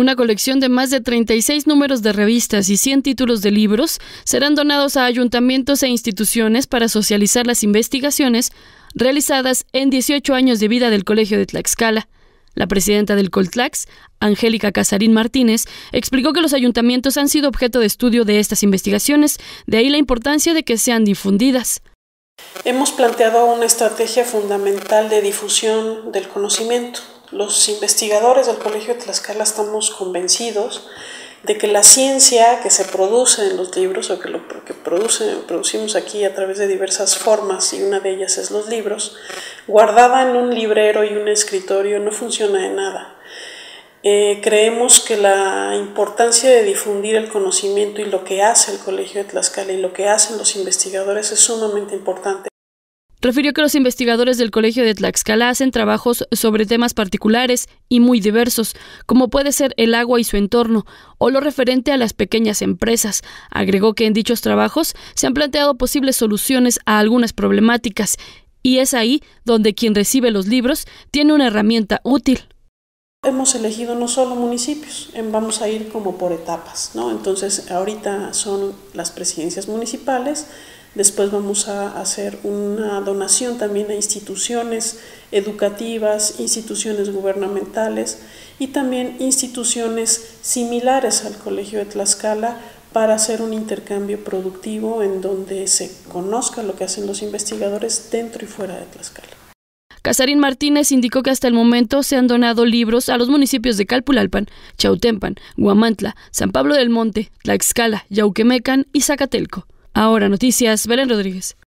Una colección de más de 36 números de revistas y 100 títulos de libros serán donados a ayuntamientos e instituciones para socializar las investigaciones realizadas en 18 años de vida del Colegio de Tlaxcala. La presidenta del Coltlax, Angélica Casarín Martínez, explicó que los ayuntamientos han sido objeto de estudio de estas investigaciones, de ahí la importancia de que sean difundidas. Hemos planteado una estrategia fundamental de difusión del conocimiento. Los investigadores del Colegio de Tlaxcala estamos convencidos de que la ciencia que se produce en los libros, o que lo que producimos aquí a través de diversas formas, y una de ellas es los libros, guardada en un librero y un escritorio, no funciona de nada. Creemos que la importancia de difundir el conocimiento y lo que hace el Colegio de Tlaxcala y lo que hacen los investigadores es sumamente importante. Refirió que los investigadores del Colegio de Tlaxcala hacen trabajos sobre temas particulares y muy diversos, como puede ser el agua y su entorno, o lo referente a las pequeñas empresas. Agregó que en dichos trabajos se han planteado posibles soluciones a algunas problemáticas, y es ahí donde quien recibe los libros tiene una herramienta útil. Hemos elegido no solo municipios, vamos a ir como por etapas, ¿no? Entonces, ahorita son las presidencias municipales. Después vamos a hacer una donación también a instituciones educativas, instituciones gubernamentales y también instituciones similares al Colegio de Tlaxcala para hacer un intercambio productivo en donde se conozca lo que hacen los investigadores dentro y fuera de Tlaxcala. Casarín Martínez indicó que hasta el momento se han donado libros a los municipios de Calpulalpan, Chautempan, Huamantla, San Pablo del Monte, Tlaxcala, Yauquemecan y Zacatelco. Ahora Noticias, Belén Rodríguez.